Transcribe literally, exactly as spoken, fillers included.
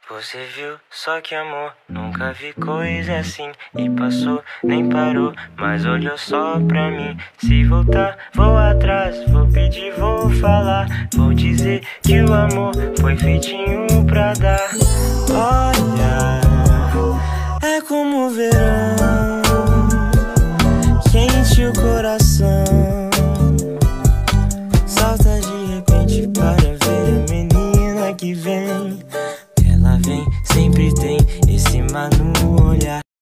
Você viu, só que amor, nunca vi coisa assim. E passou, nem parou, mas olhou só pra mim. Se voltar, vou atrás, vou pedir, vou falar. Vou dizer que o amor foi feitinho pra dar.